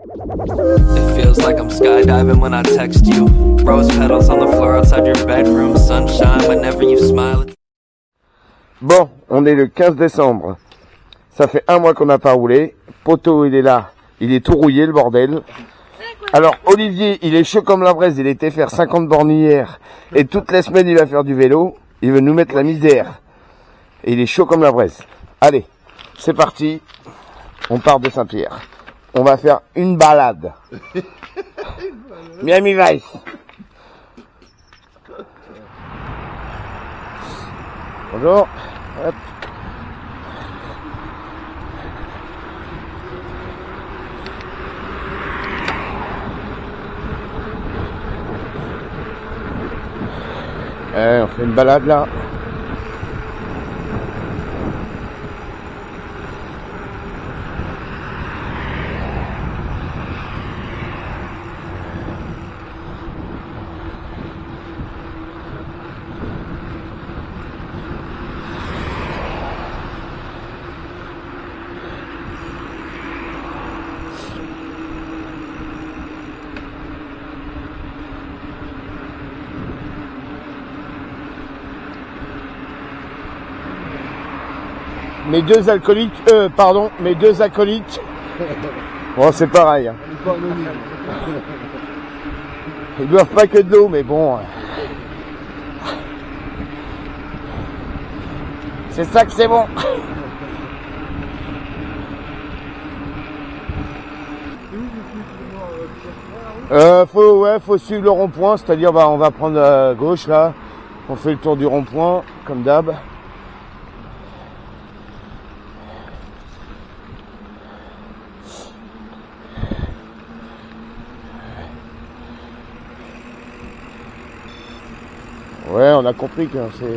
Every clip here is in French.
It feels like I'm skydiving when I text you. Rose petals on the floor outside your bedroom. Sunshine whenever you smile. Bon, on est le 15 décembre. Ça fait un mois qu'on n'a pas roulé. Poto, il est là. Il est tout rouillé, le bordel. Alors, Olivier, il est chaud comme la braise. Il était faire 50 bornes hier. Et toutes les semaines, il va faire du vélo. Il veut nous mettre la misère. Et il est chaud comme la braise. Allez, c'est parti. On part de Saint-Pierre. On va faire une balade. Miami Vice. Bonjour. Hop. On fait une balade là. Mes deux alcooliques, mes deux acolytes. Bon, c'est pareil. Hein. Ils boivent pas que de l'eau, mais bon. C'est ça que c'est bon. Faut suivre le rond-point, c'est-à-dire, on va prendre à gauche là. On fait le tour du rond-point, comme d'hab. Ouais, on a compris que c'est...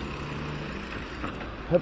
Hop.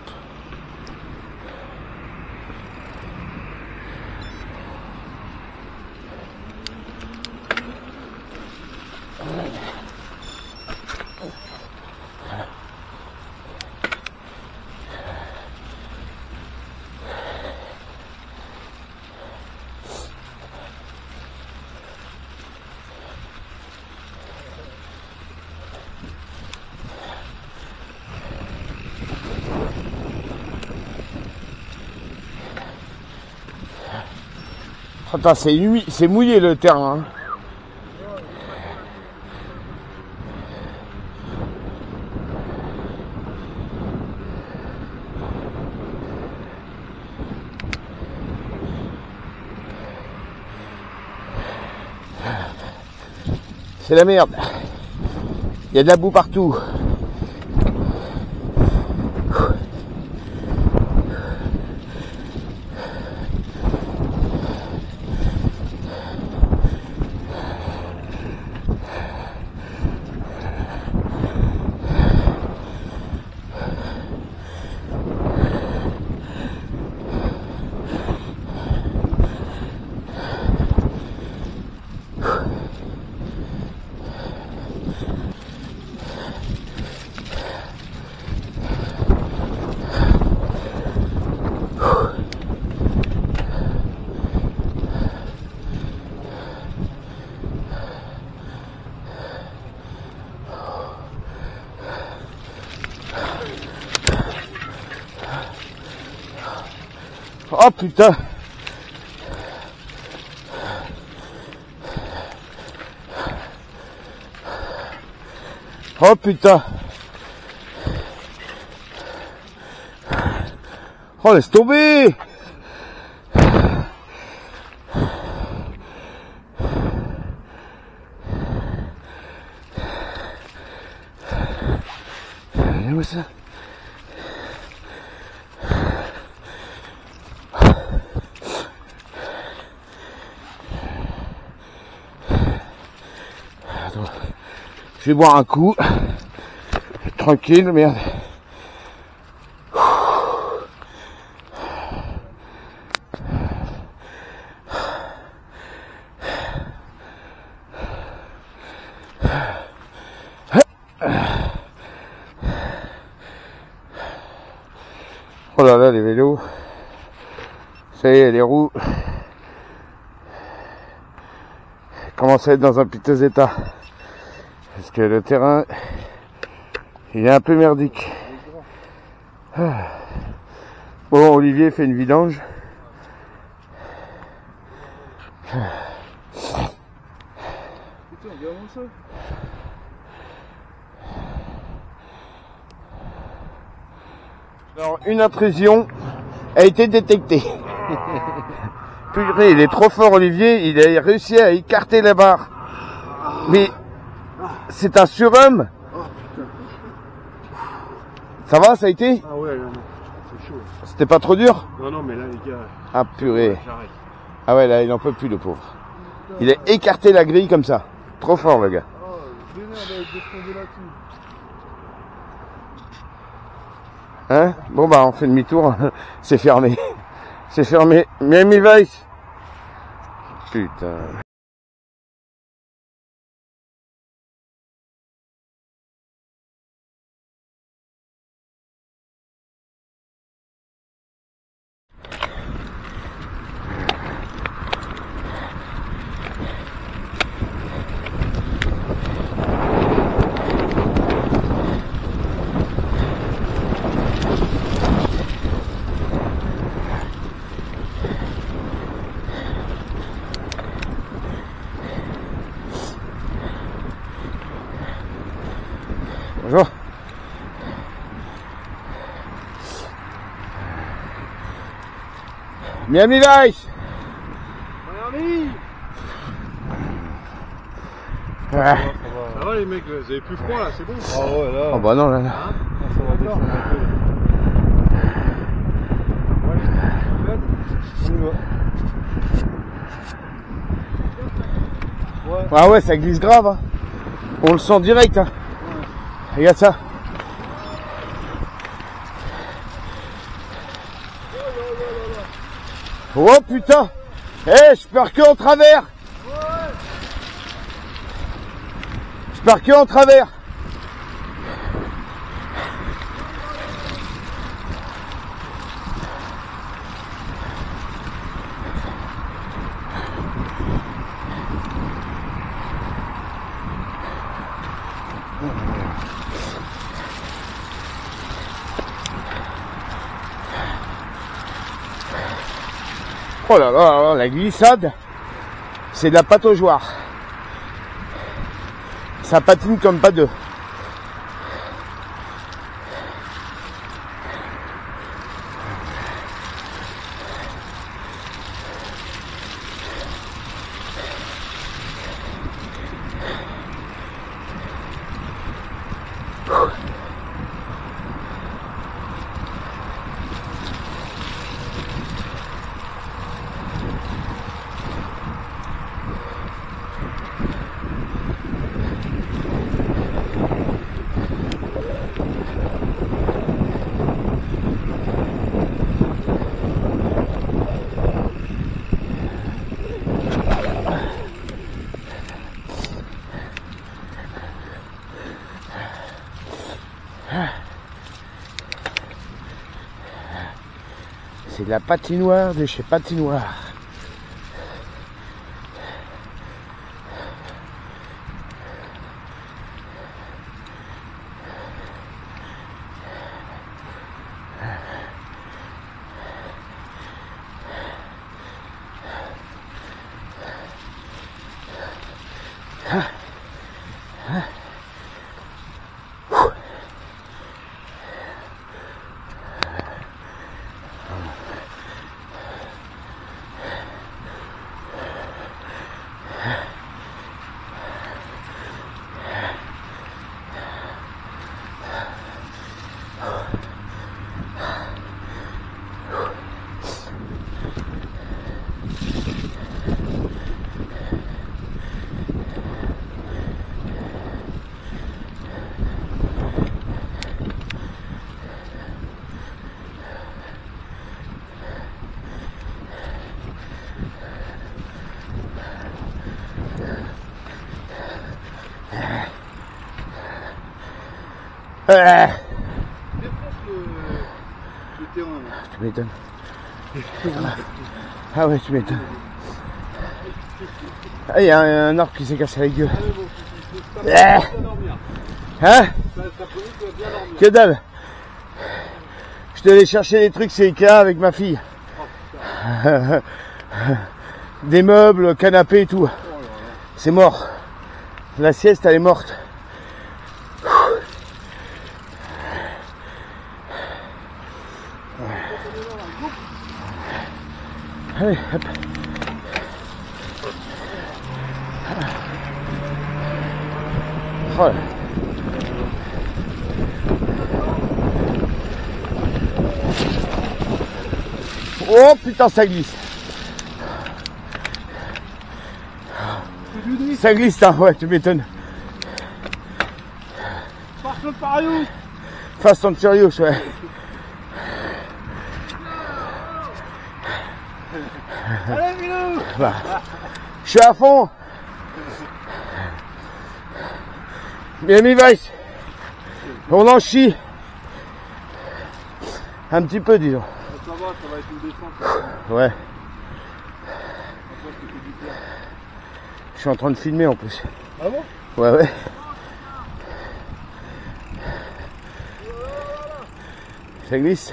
Attends, c'est mouillé le terrain. Hein. C'est la merde. Il y a de la boue partout. Oh putain. Oh putain. Oh laisse tomber. Regardez-moi ça. Je vais boire un coup. Tranquille, merde. Oh là là, les vélos. Ça y est, les roues. commence à être dans un piteux état. Parce que le terrain, il est un peu merdique. Bon, Olivier fait une vidange. Alors, une intrusion a été détectée. Purée, il est trop fort, Olivier. Il a réussi à écarter la barre. Mais c'est un surhomme. Ça va, ça a été? Ah ouais, non, c'est chaud. C'était pas trop dur? Non, non, mais là, les gars. Ah purée. J'arrête. Ah ouais, là, il en peut plus, le pauvre. Il a écarté la grille comme ça. Trop fort, le gars. Oh, vénère d'être descendu là-dessus. Hein? Bon, bah, on fait demi-tour. C'est fermé. C'est fermé. Miami Vice. Putain. Bonjour. Miami Vice. Miami. Ah. Ça va les mecs, vous avez plus froid là, c'est bon? Ah ouais, là. Oh bah non, là, là. Ça va descendre un peu. Ouais, on y va. Ouais. Ah ouais, ça glisse grave. Hein. On le sent direct. Hein. Regarde ça. Oh putain. Eh, je pars que en travers. Je pars que en travers. Oh là là, la glissade, c'est de la pataugeoire. Ça patine comme pas deux. C'est de la patinoire de chez Patinoire. Le terrain là. Tu m'étonnes. Ah ouais, tu m'étonnes. Ah, il y a un arbre qui s'est cassé la gueule. Hein? Hein? Que dalle. Je devais chercher des trucs chez Ikea avec ma fille. Des meubles, canapés et tout. C'est mort. La sieste, elle est morte. Allez, hop. Oh là. Oh putain, ça glisse. Ça glisse, hein, ouais, tu m'étonnes. Fast and Furious, ouais. Allez, Milou! Bah, je suis à fond. Bien mis, Vice. On en chie. Un petit peu, disons. Ça va être une descente. Ouais. Je suis en train de filmer en plus. Ah bon? Ouais, ouais. Ça glisse.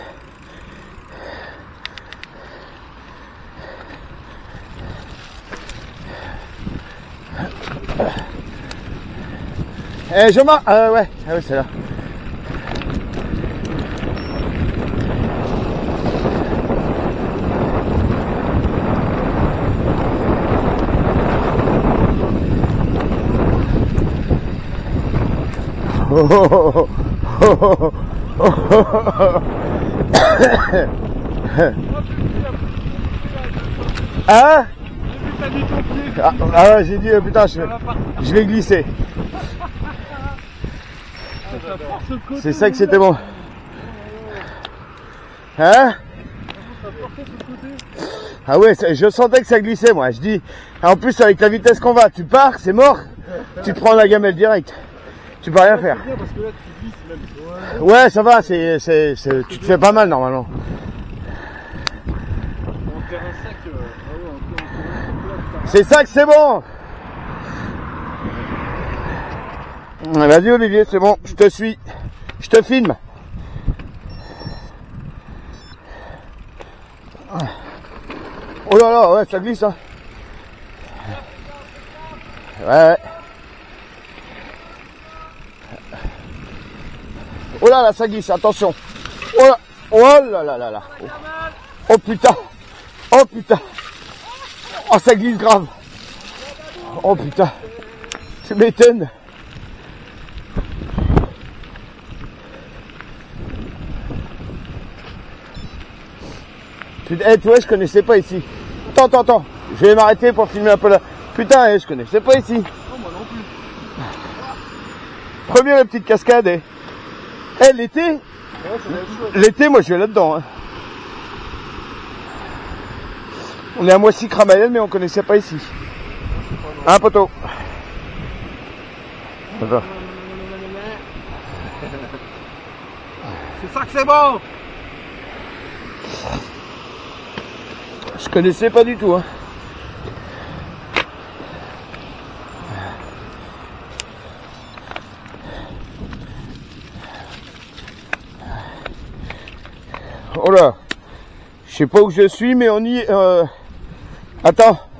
Eh, je m'en... ouais, ah ouais, c'est là. Oh, oh, oh, oh, oh, oh. Hein? Ah ouais, j'ai dit, putain, je vais glisser. C'est ça que c'était bon. Hein? Ah ouais, je sentais que ça glissait, moi. Je dis, en plus, avec la vitesse qu'on va, tu pars, c'est mort. Tu te prends la gamelle direct. Tu peux rien faire. Ouais, ça va, tu te fais pas mal normalement. C'est ça que c'est bon. Vas-y Olivier, c'est bon, je te suis. Je te filme. Oh là là, ouais, ça glisse, hein. Ouais. Oh là là, ça glisse, attention. Oh là là là là. Oh putain. Oh putain. Oh, ça glisse grave. Oh putain. Tu m'étonnes. Eh, tu vois, je connaissais pas ici. Attends. Je vais m'arrêter pour filmer un peu là. Putain, je connaissais pas ici. Non, moi non plus. Première petite cascade. L'été. L'été, moi, je vais là-dedans. Hein. On est à Moissy-Cramayel, mais on connaissait pas ici. Hein, poteau? C'est ça que c'est bon! Je connaissais pas du tout. Hein. Oh là, je sais pas où je suis, mais on y est. Attends.